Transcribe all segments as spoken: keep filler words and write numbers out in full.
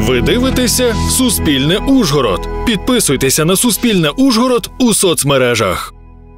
Ви дивитеся «Суспільне Ужгород». Підписуйтеся на «Суспільне Ужгород» у соцмережах.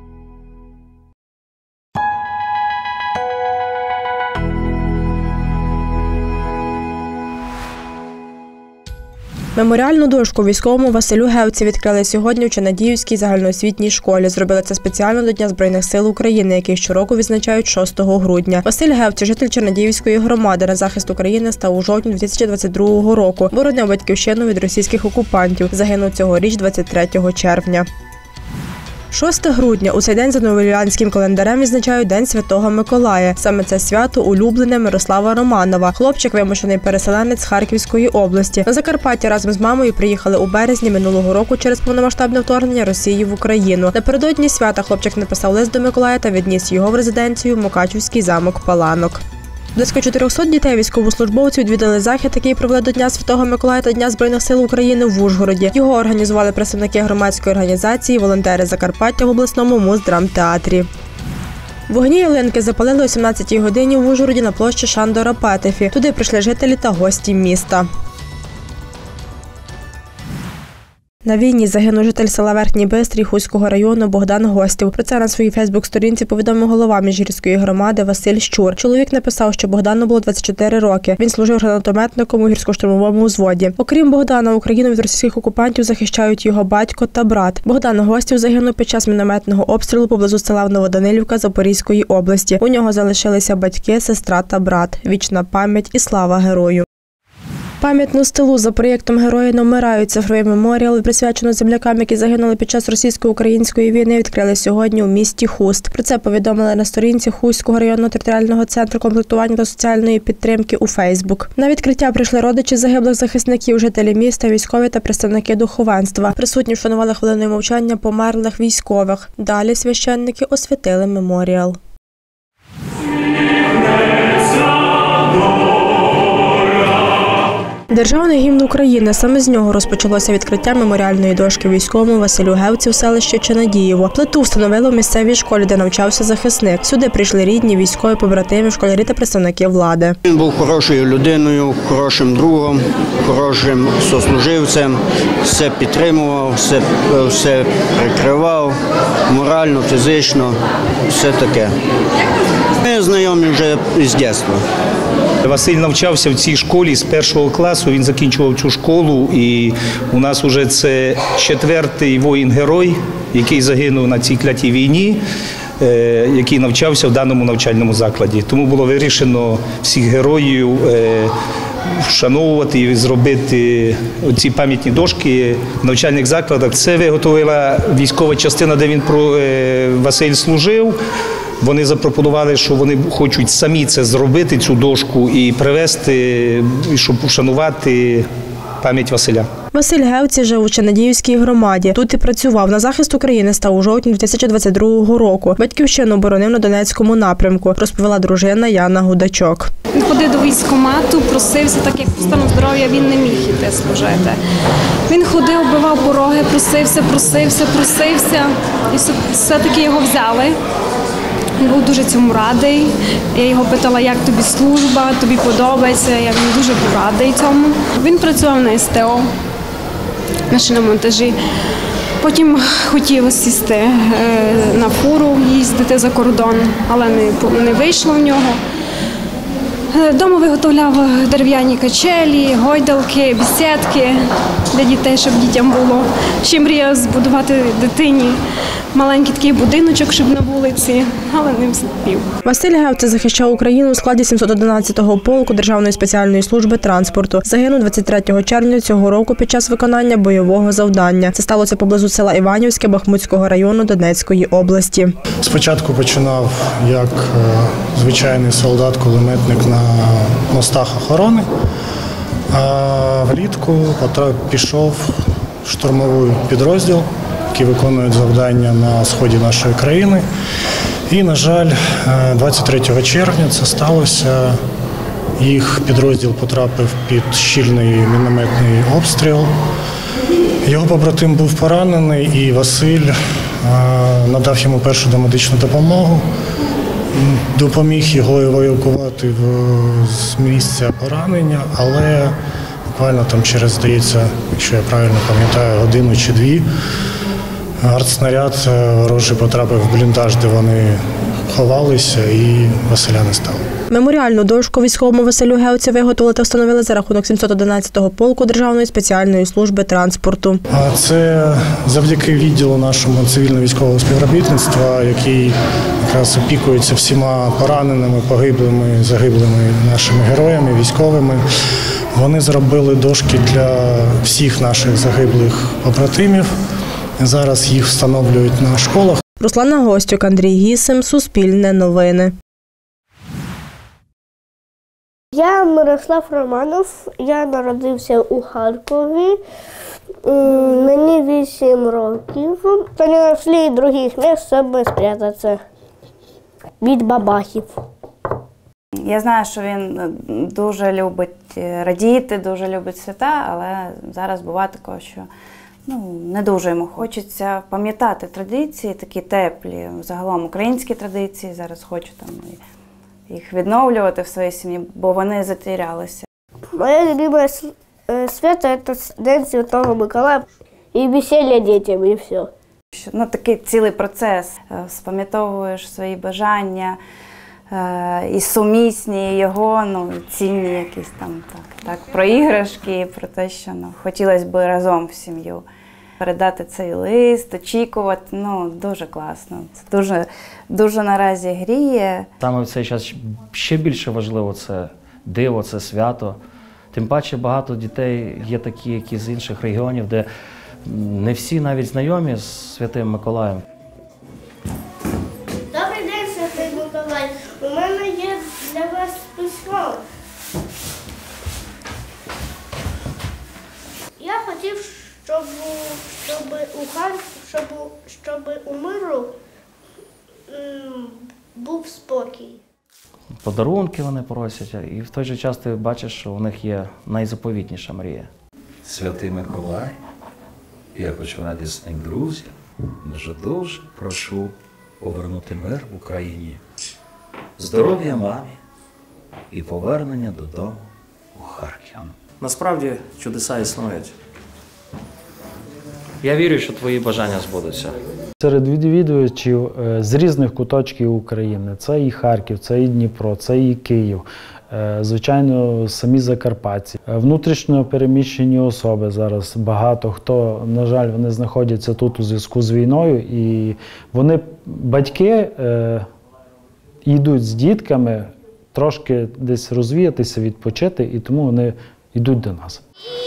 Меморіальну дошку військовому Василю Гевці відкрили сьогодні в Чинадіївській загальноосвітній школі. Зробили це спеціально до Дня Збройних сил України, який щороку відзначають шостого грудня. Василь Гевці, житель Чинадіївської громади, на захист України став у жовтні дві тисячі двадцять другого року. Боронив батьківщину від російських окупантів. Загинув цьогоріч двадцять третього червня. шостого грудня. У цей день за новоюліанським календарем відзначають День Святого Миколая. Саме це свято улюблене Мирослава Романова. Хлопчик – вимушений переселенець з Харківської області. На Закарпаття разом з мамою приїхали у березні минулого року через повномасштабне вторгнення Росії в Україну. Напередодні свята хлопчик написав лист до Миколая та відніс його в резиденцію Мукачівський замок Паланок. Близько чотирьохсот дітей військовослужбовців відвідали захід, який провели до Дня Святого Миколая та Дня Збройних сил України в Ужгороді. Його організували представники громадської організації «Волонтери Закарпаття» в обласному муздрамтеатрі. Вогні ялинки запалили о сімнадцятій годині в Ужгороді на площі Шандора Петефі. Туди прийшли жителі та гості міста. На війні загинув житель села Верхній Бистрий Хуського району Богдан Гостів. Про це на своїй фейсбук-сторінці повідомив голова Міжгірської громади Василь Щур. Чоловік написав, що Богдану було двадцять чотири роки. Він служив гранатометником у гірсько-штурмовому взводі. Окрім Богдана, Україну від російських окупантів захищають його батько та брат. Богдан Гостів загинув під час мінометного обстрілу поблизу села Новоданилівка Запорізької області. У нього залишилися батьки, сестра та брат. Вічна пам'ять і слава герою. Пам'ятну стелу за проєктом «Герої не вмирають» цифровий меморіал, присвячений землякам, які загинули під час російсько-української війни, відкрили сьогодні у місті Хуст. Про це повідомили на сторінці Хуського районного територіального центру комплектування та соціальної підтримки у Фейсбук. На відкриття прийшли родичі загиблих захисників, жителі міста, військові та представники духовенства. Присутні вшанували хвилиною мовчання померлих військових. Далі священники освятили меморіал. Державний гімн України. Саме з нього розпочалося відкриття меморіальної дошки військовому Василю Гевці в селищі Чинадіїво. Плиту встановили в місцевій школі, де навчався захисник. Сюди прийшли рідні, військові, побратими, школярі та представники влади. Він був хорошою людиною, хорошим другом, хорошим сослуживцем, все підтримував, все, все прикривав, морально, фізично, все таке. Ми знайомі вже з дитинства. Василь навчався в цій школі з першого класу, він закінчував цю школу, і у нас вже це четвертий воїн-герой, який загинув на цій клятій війні, який навчався в даному навчальному закладі. Тому було вирішено всіх героїв вшановувати і зробити ці пам'ятні дошки в навчальних закладах. Це виготовила військова частина, де він Василь служив. Вони запропонували, що вони хочуть самі це зробити, цю дошку, і привезти, щоб вшанувати пам'ять Василя. Василь Гевці жив у Чинадіївській громаді. Тут і працював. На захист України став у жовтні дві тисячі двадцять другого року. Батьківщину боронив на Донецькому напрямку, розповіла дружина Яна Гудачок. Він ходив до військкомату, просився, так як по стану здоров'я він не міг іти служити. Він ходив, бивав пороги, просився, просився, просився, і все-таки його взяли. Він був дуже цьому радий. Я його питала, як тобі служба, тобі подобається. Я він дуже був радий цьому. Він працював на ес те о, на шиномонтажі. Потім хотів сісти на фуру, їздити за кордон, але не, не вийшло в нього. Дома виготовляв дерев'яні качелі, гойдалки, бесідки для дітей, щоб дітям було. Ще мріяв збудувати дитині маленький такий будиночок, щоб на вулиці, але не встиг. Василь Гевці захищав Україну у складі сімсот одинадцятого полку Державної спеціальної служби транспорту. Загинув двадцять третього червня цього року під час виконання бойового завдання. Це сталося поблизу села Іванівське Бахмутського району Донецької області. Спочатку починав як звичайний солдат-кулеметник на мостах охорони, а влітку пішов в штурмовий підрозділ, які виконують завдання на сході нашої країни. І, на жаль, двадцять третього червня це сталося. Їх підрозділ потрапив під щільний мінометний обстріл. Його побратим був поранений, і Василь надав йому першу домедичну допомогу, допоміг його евакуювати з місця поранення, але буквально там через, здається, якщо я правильно пам'ятаю, годину чи дві, артснаряд ворожий потрапив в бліндаж, де вони ховалися, і Василя не стало. Меморіальну дошку військовому Василю Гевці виготовили та встановили за рахунок сімсот одинадцятого полку Державної спеціальної служби транспорту. А це завдяки відділу нашому цивільно-військового співробітництва, який якраз опікується всіма пораненими, погиблими, загиблими нашими героями, військовими. Вони зробили дошки для всіх наших загиблих побратимів. Зараз їх встановлюють на школах. Руслана Гостюк, Андрій Гісим, Суспільне новини. Я Мирослав Романов, я народився у Харкові, мені вісім років. То не знайшли других місць, щоб спрятатися від бабахів. Я знаю, що він дуже любить радіти, дуже любить свята, але зараз буває таке, що ну, не дуже йому хочеться пам'ятати традиції, такі теплі, загалом українські традиції, зараз хочу там їх відновлювати в своїй сім'ї, бо вони затерялися. Моє любиме свято – це День Святого Миколая і весілля дітям, і все. Ну, такий цілий процес, спам'ятовуєш свої бажання, і сумісні його, ну, цінні якісь там, так, так, про іграшки, про те, що ну, хотілося б разом в сім'ю. Передати цей лист, очікувати, ну, дуже класно. Це дуже, дуже наразі гріє. Саме в цей час ще більше важливо це диво, це свято. Тим паче багато дітей є такі, які з інших регіонів, де не всі навіть знайомі з Святим Миколаєм. Добрий день, Святий Миколай. У мене є для вас письмо. Я хотів, щоб, щоб у Харкові, щоб, щоб у миру м, був спокій. Подарунки вони просять, і в той же час ти бачиш, що у них є найзаповітніша мрія. Святий Миколай, я хочу радісних друзів, дуже-дуже прошу повернути мир в Україні, здоров'я мамі і повернення додому у Харків. Насправді чудеса існують. Я вірю, що твої бажання збудуться. Серед відвідувачів з різних куточків України. Це і Харків, це і Дніпро, це і Київ. Звичайно, самі закарпатці. Внутрішньо переміщені особи зараз багато хто, на жаль, вони знаходяться тут у зв'язку з війною. І вони, батьки, е, йдуть з дітками трошки десь розвіятися, відпочити, і тому вони йдуть до нас.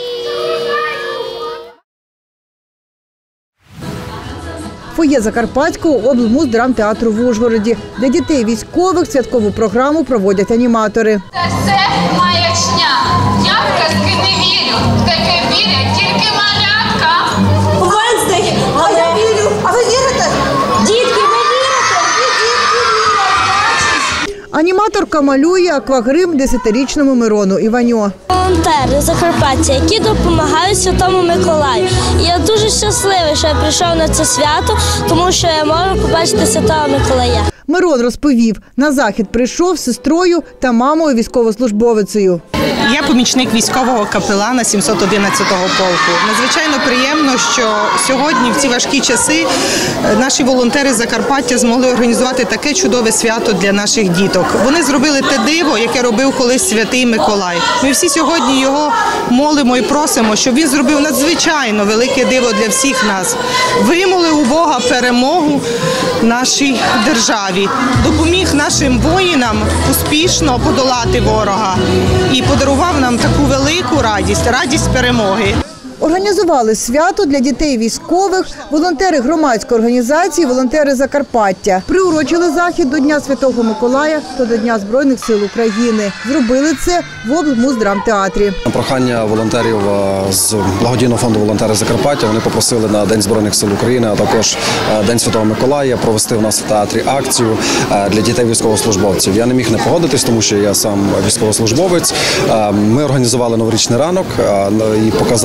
Фоє Закарпатського облмуздрамтеатру в Ужгороді. Для дітей військових святкову програму проводять аніматори. Це все маячня. Я в казки не вірю. В таке вірять тільки малятка. Венздей, а я вірю. А ви вірите? Дітки, ви вірите? І дітки вірять. Аніматорка малює аквагрим десятирічному Мирону Іваньо. Волонтери Закарпаття, які допомагають Святому Миколаю. І я дуже щасливий, що я прийшов на це свято, тому що я можу побачити Святого Миколая. Мирон розповів, на захід прийшов з сестрою та мамою військовослужбовицею. Я помічник військового капелана сімсот одинадцятого полку. Надзвичайно приємно, що сьогодні, в ці важкі часи, наші волонтери Закарпаття змогли організувати таке чудове свято для наших діток. Вони зробили те диво, яке робив колись Святий Миколай. Ми всі сьогодні його молимо і просимо, щоб він зробив надзвичайно велике диво для всіх нас. Вимолив у Бога перемогу нашій державі, допоміг нашим воїнам успішно подолати ворога і подарував нам таку велику радість, радість перемоги. Організували свято для дітей військових волонтери громадської організації «Волонтери Закарпаття». Приурочили захід до Дня Святого Миколая та до Дня Збройних сил України. Зробили це в облмуздрамтеатрі. На прохання волонтерів з благодійного фонду «Волонтери Закарпаття» вони попросили на День Збройних сил України, а також День Святого Миколая провести у нас в театрі акцію для дітей військовослужбовців. Я не міг не погодитись, тому що я сам військовослужбовець. Ми організували новорічний ранок і показали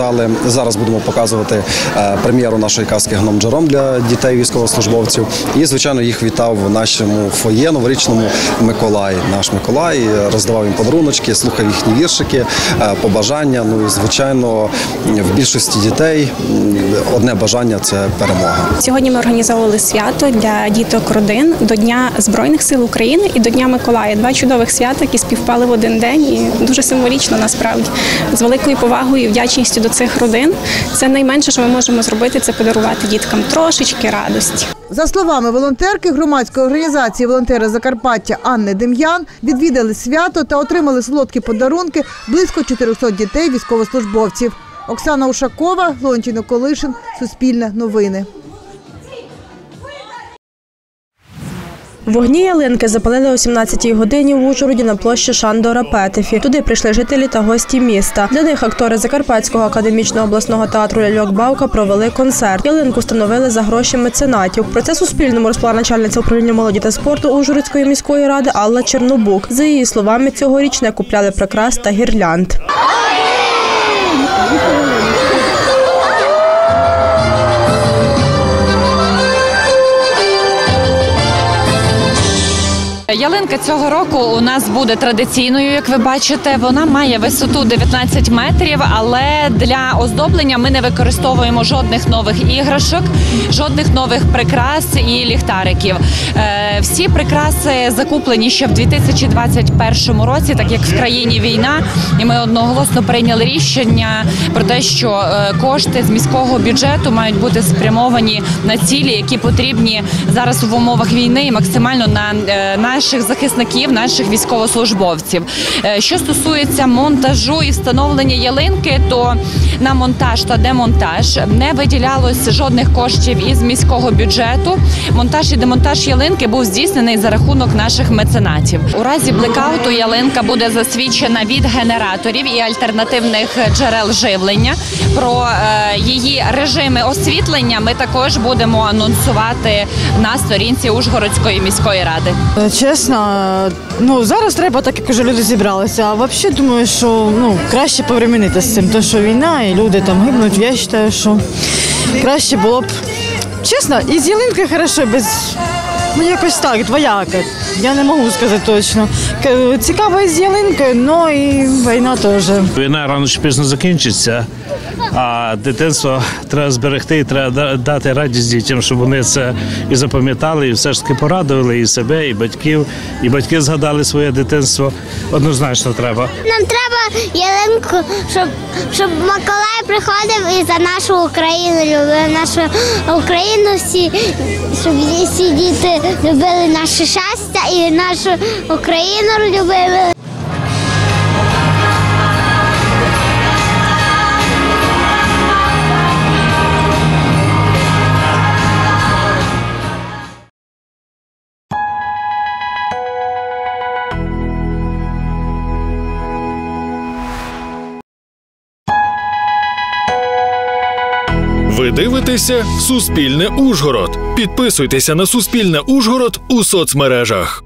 Зараз будемо показувати прем'єру нашої казки «Гном Джером» для дітей військовослужбовців. І, звичайно, їх вітав в нашому фоє новорічному Миколай. Наш Миколай роздавав їм подаруночки, слухав їхні віршики, побажання. Ну і, звичайно, в більшості дітей одне бажання – це перемога. Сьогодні ми організовували свято для діток родин до Дня Збройних сил України і до Дня Миколая. Два чудових свята, які співпали в один день і дуже символічно насправді. З великою повагою і вдячністю до цих родин. Це найменше, що ми можемо зробити, це подарувати діткам трошечки радості. За словами волонтерки громадської організації «Волонтери Закарпаття» Анни Дем'ян, відвідали свято та отримали солодкі подарунки близько чотирьохсот дітей військовослужбовців. Оксана Ушакова, Леонтій Колишин, Суспільне новини. Вогні ялинки запалили о сімнадцятій годині в Ужгороді на площі Шандора Петефі. Туди прийшли жителі та гості міста. Для них актори Закарпатського академічного обласного театру «Ляльок Бавка» провели концерт. Ялинку встановили за гроші меценатів. Про це Суспільному розповіла начальниця управління молоді та спорту Ужгородської міської ради Алла Чернобук. За її словами, цьогоріч не купляли прикрас та гірлянд. Ялинка цього року у нас буде традиційною, як ви бачите. Вона має висоту дев'ятнадцять метрів, але для оздоблення ми не використовуємо жодних нових іграшок, жодних нових прикрас і ліхтариків. Всі прикраси закуплені ще в дві тисячі двадцять першому році, так як в країні війна, і ми одноголосно прийняли рішення про те, що кошти з міського бюджету мають бути спрямовані на цілі, які потрібні зараз в умовах війни і максимально на наших захисників, наших військовослужбовців. Що стосується монтажу і встановлення ялинки, то на монтаж та демонтаж не виділялось жодних коштів із міського бюджету. Монтаж і демонтаж ялинки був здійснений за рахунок наших меценатів. У разі блекауту ялинка буде засвідчена від генераторів і альтернативних джерел живлення. Про е, її режими освітлення ми також будемо анонсувати на сторінці Ужгородської міської ради. Чесно, ну зараз треба, так як вже люди зібралися, а взагалі думаю, що ну, краще повременити з цим, тому що війна і люди там гибнуть. Я вважаю, що краще було б, чесно, і з ялинкою хорошо, без, ну якось так, двояко. Я не можу сказати точно. Цікаво і з ялинкою, але і війна теж. Війна рано чи пізно закінчиться, а дитинство треба зберегти і треба дати радість дітям, щоб вони це і запам'ятали, і все ж таки порадували і себе, і батьків, і батьки згадали своє дитинство. Однозначно треба. Нам треба ялинку, щоб, щоб Миколай приходив і за нашу Україну любив, нашу Україну всі, щоб всі діти любили наше щастя і нашу Україну любили. Ви дивитеся «Суспільне Ужгород». Підписуйтеся на «Суспільне Ужгород» у соцмережах.